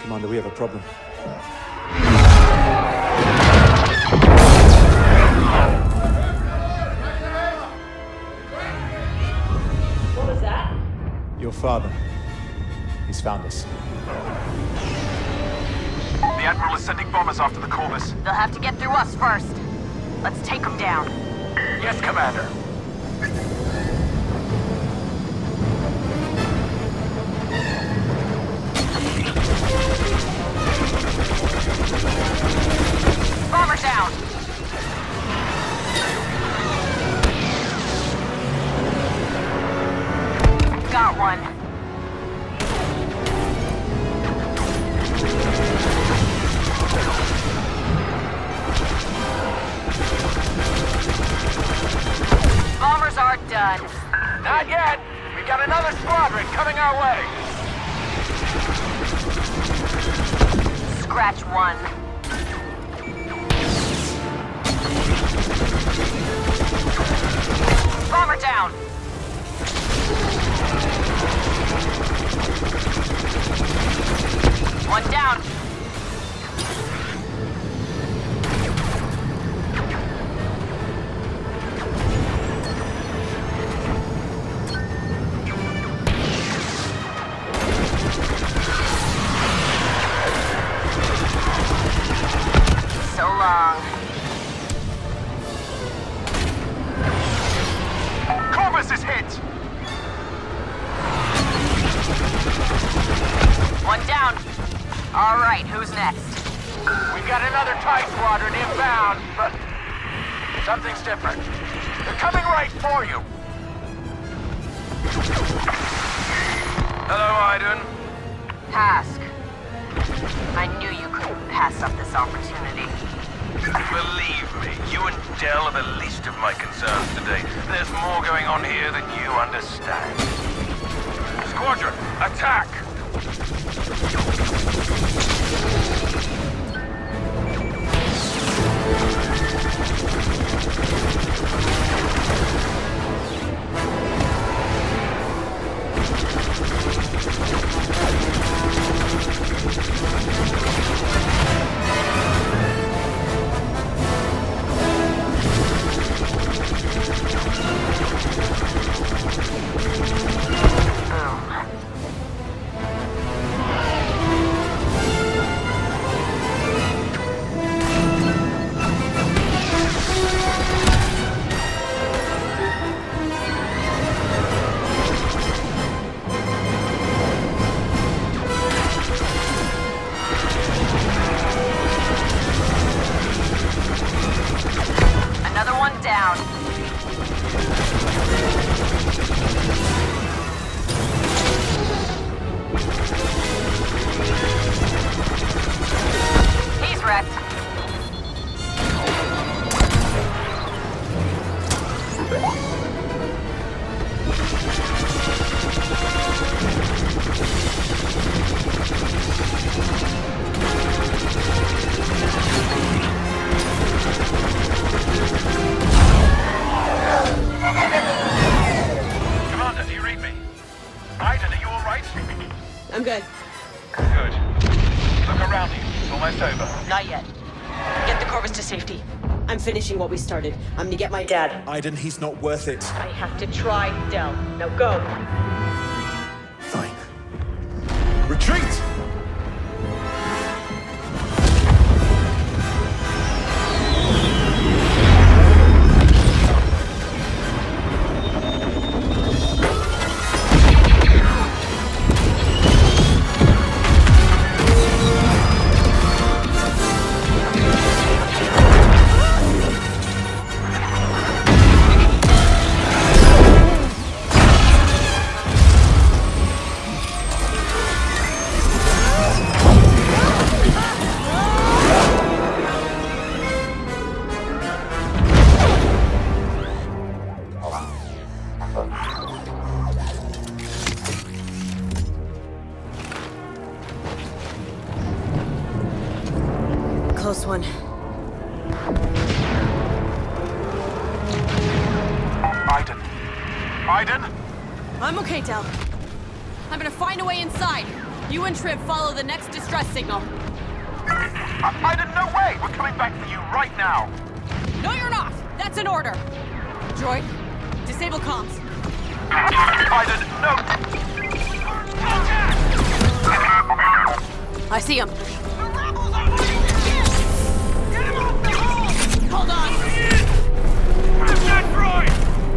Commander, we have a problem. What was that? Your father. He's found us. The Admiral is sending bombers after the Corvus. They'll have to get through us first. Let's take them down. Yes, Commander. Bomber down! Got one. Bombers are done. Not yet. We've got another squadron coming our way. Scratch one. Bomber down! One down. So long. Corvus is hit! One down. All right, who's next? We've got another TIE squadron inbound, but something's different. They're coming right for you. Hello, Iden. Task. I knew you couldn't pass up this opportunity. Believe me, you and Del are the least of my concerns today. There's more going on here than you understand. Squadron, attack! Another one down. He's wrecked. Commander, do you read me? Iden, are you all right? I'm good. Good. Look around you. It's almost over. Not yet. Get the Corvus to safety. I'm finishing what we started. I'm gonna get my dad. Iden, he's not worth it. I have to try, Del. Now go. Fine. Retreat! Close one. Iden? I'm okay, Del. I'm gonna find a way inside. You and Triv follow the next distress signal. Iden, no way! We're coming back for you right now! No, you're not! That's an order! Droid, disable comms. Iden, no! I see him. Hold on! That droid!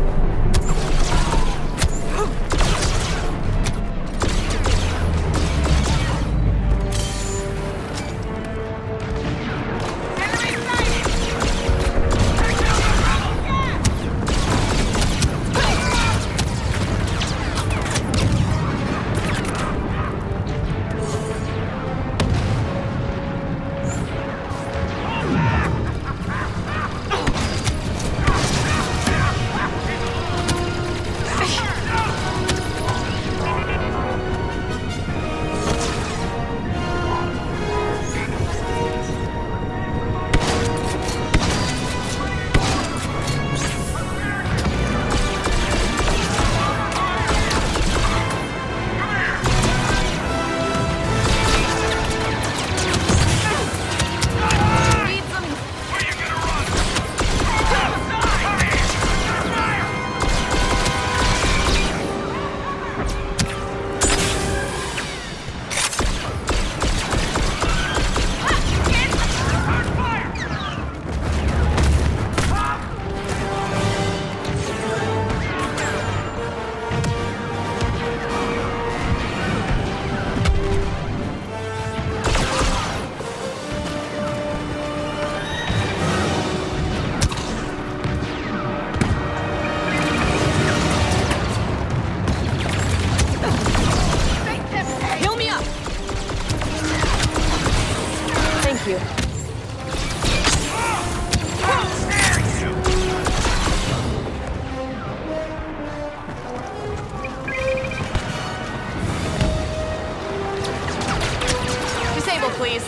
Please.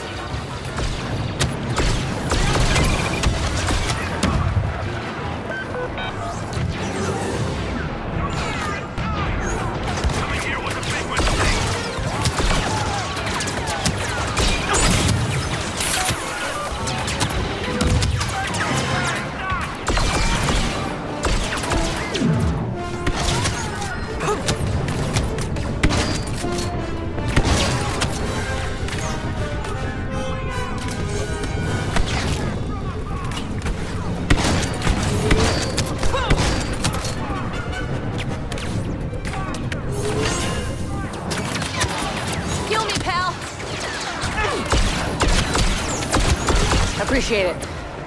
Appreciate it.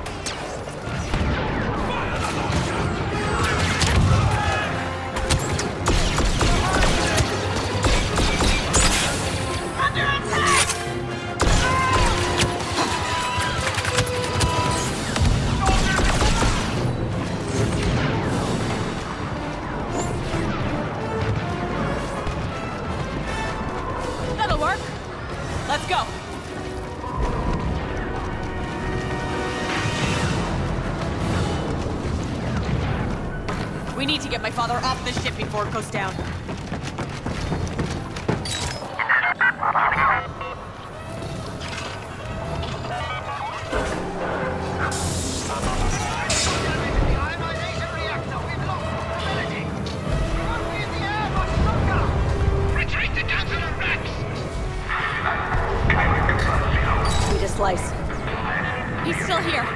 That'll work. Let's go. We need to get my father off this ship before it goes down. Need a slice. He's still here.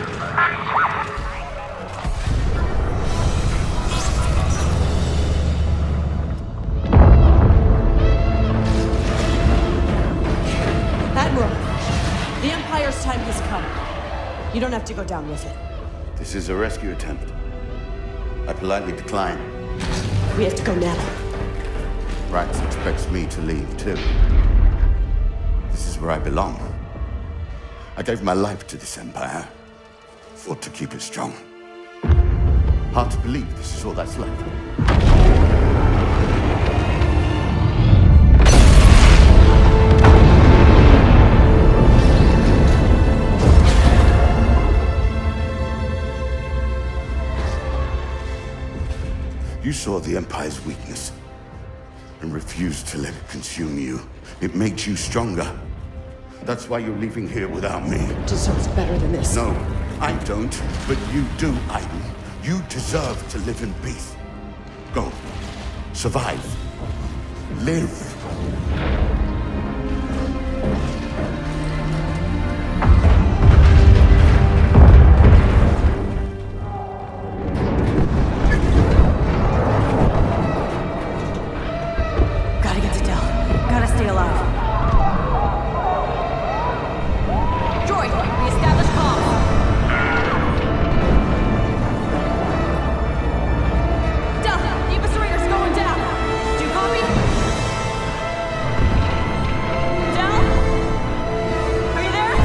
The Empire's time has come. You don't have to go down with it. This is a rescue attempt. I politely decline. We have to go now. Rax expects me to leave, too. This is where I belong. I gave my life to this Empire. Fought to keep it strong. Hard to believe this is all that's left. You saw the Empire's weakness. and refuse to let it consume you. It makes you stronger. That's why you're leaving here without me. Deserves better than this. No, I don't, but you do, Aiden. You deserve to live in peace. Go. Survive. Live. Gotta get to Del. Gotta stay alive. Droid, reestablish comms. Del, the eviscerator's going down. Do you copy? Del? Are you there?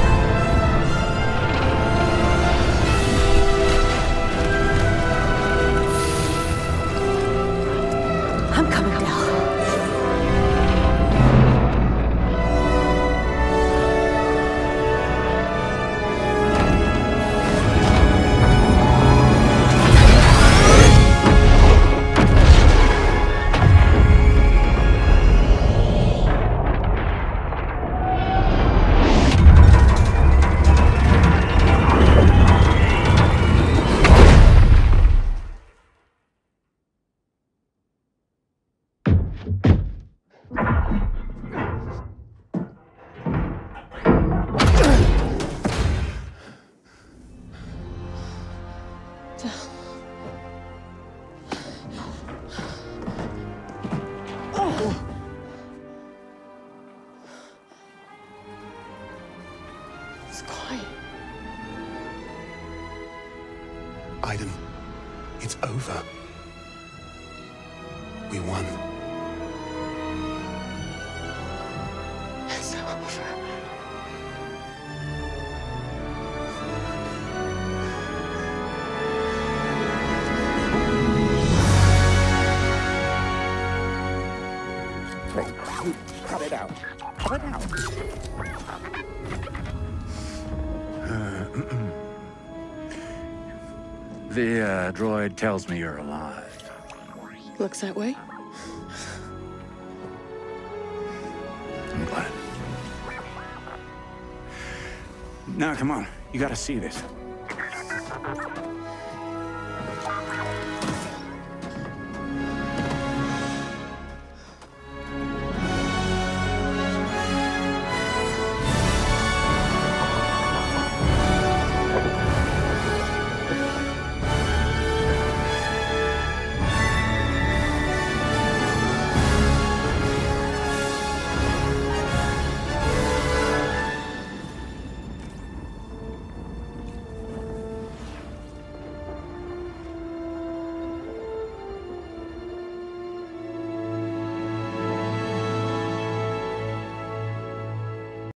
I'm coming, Del. It's quiet. Aiden, it's over. We won. It's over. Cut it out. Cut it out. The droid tells me you're alive. Looks that way. I'm glad. Now, come on. You gotta see this.